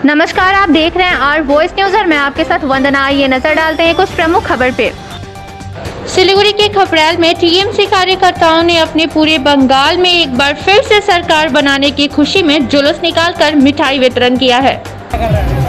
नमस्कार, आप देख रहे हैं आर वॉइस न्यूज और मैं आपके साथ वंदना। आइए नजर डालते हैं कुछ प्रमुख खबर पे। सिलीगुड़ी के खपरेल में टीएमसी कार्यकर्ताओं ने अपने पूरे बंगाल में एक बार फिर से सरकार बनाने की खुशी में जुलूस निकालकर मिठाई वितरण किया है।